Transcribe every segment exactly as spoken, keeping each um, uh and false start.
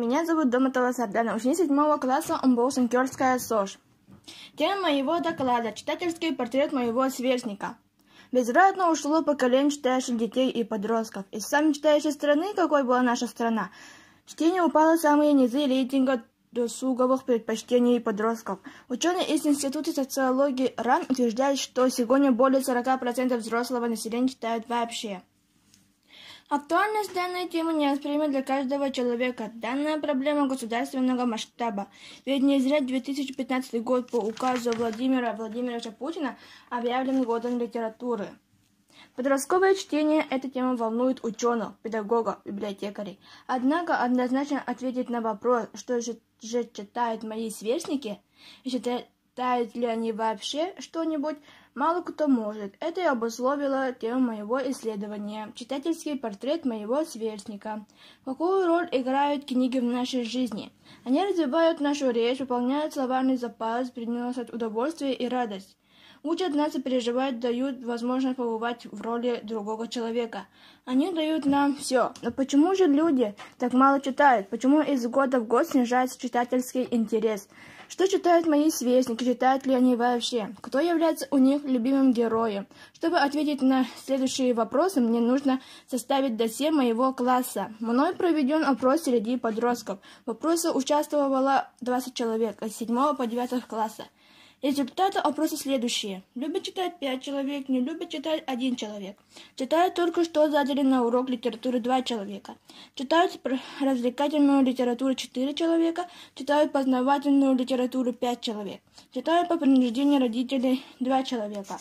Меня зовут Доматова Сардана, ученица седьмого класса Омбоусенкерская СОЖ. Тема моего доклада – читательский портрет моего сверстника. Безвратно ушло поколение читающих детей и подростков. Из самой читающей страны, какой была наша страна, чтение упало в самые низы рейтинга досуговых предпочтений подростков. Ученые из Института социологии РАН утверждают, что сегодня более сорока процентов взрослого населения читают вообще. Актуальность данной темы неоспорима для каждого человека. Данная проблема государственного масштаба. Ведь не зря две тысячи пятнадцатый год по указу Владимира Владимировича Путина объявлен годом литературы. Подростковое чтение – эта тема волнует ученых, педагогов, библиотекарей. Однако однозначно ответить на вопрос, что же, же читают мои сверстники, и читают ли они вообще что-нибудь, мало кто может. Это и обусловило тему моего исследования – читательский портрет моего сверстника. Какую роль играют книги в нашей жизни? Они развивают нашу речь, выполняют словарный запас, приносят удовольствие и радость. Учат нас и переживают, дают возможность побывать в роли другого человека. Они дают нам все. Но почему же люди так мало читают? Почему из года в год снижается читательский интерес? Что читают мои сверстники? Читают ли они вообще? Кто является у них любимым героем? Чтобы ответить на следующие вопросы, мне нужно составить досье моего класса. Мной проведен опрос среди подростков. В опросе участвовало двадцать человек от седьмого по девятый класса. Результаты опроса следующие. Любит читать пять человек, не любит читать один человек. Читают только что задали на урок литературы два человека. Читают развлекательную литературу четыре человека. Читают познавательную литературу пять человек. Читают по принуждению родителей два человека.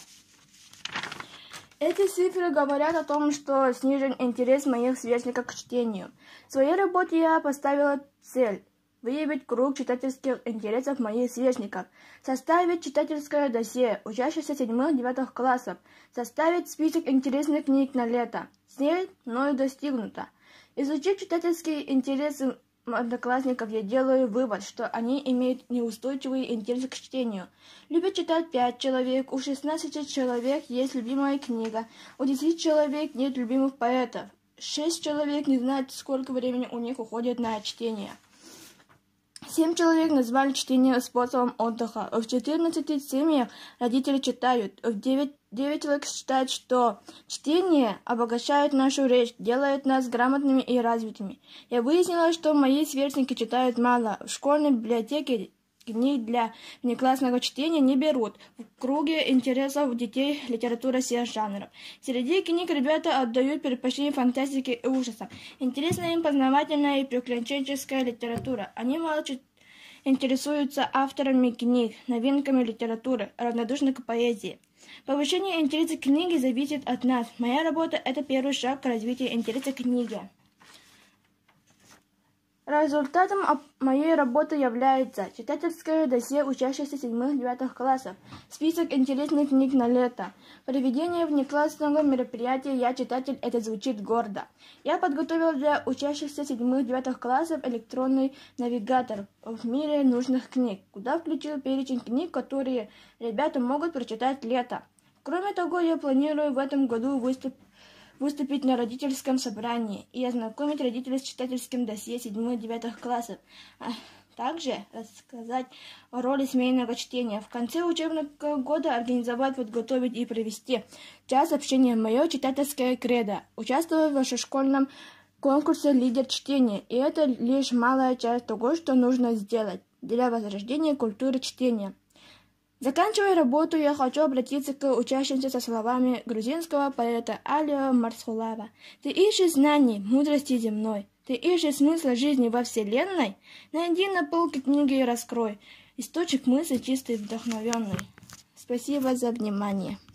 Эти цифры говорят о том, что снижен интерес моих сверстников к чтению. В своей работе я поставила цель выявить круг читательских интересов моих сверстников, составить читательское досье учащихся седьмых-девятых классов, составить список интересных книг на лето. Цель мною достигнута. Изучив читательские интересы одноклассников, я делаю вывод, что они имеют неустойчивый интерес к чтению. Любят читать пять человек, у шестнадцати человек есть любимая книга, у десяти человек нет любимых поэтов, шесть человек не знают, сколько времени у них уходит на чтение. Семь человек назвали чтение способом отдыха. В четырнадцати семьях родители читают. В девять, девять человек считают, что чтение обогащает нашу речь, делает нас грамотными и развитыми. Я выяснила, что мои сверстники читают мало. В школьной библиотеке книг для внеклассного чтения не берут. В круге интересов детей литература всех жанров. Среди книг ребята отдают предпочтение фантастике и ужасам. Интересна им познавательная и приключенческая литература. Они мало читают. Интересуются авторами книг, новинками литературы, равнодушны к поэзии. Повышение интереса к книге зависит от нас. Моя работа – это первый шаг к развитию интереса к книге. Результатом моей работы является читательское досье учащихся седьмых-девятых классов, список интересных книг на лето, проведение внеклассного мероприятия «Я читатель» – это звучит гордо. Я подготовила для учащихся седьмых-девятых классов электронный навигатор в мире нужных книг, куда включил перечень книг, которые ребята могут прочитать лето. Кроме того, я планирую в этом году выступить выступить на родительском собрании и ознакомить родителей с читательским досье седьмых-девятых классов, а также рассказать о роли семейного чтения. В конце учебного года организовать, подготовить и провести час общения «Мое читательское кредо», участвовать в вашешкольном конкурсе «Лидер чтения». И это лишь малая часть того, что нужно сделать для возрождения культуры чтения. Заканчивая работу, я хочу обратиться к учащимся со словами грузинского поэта Алио Марсхулава. «Ты ищешь знаний, мудрости земной, ты ищешь смысла жизни во вселенной? Найди на полке книги и раскрой источник мысли чистый и вдохновенный». Спасибо за внимание.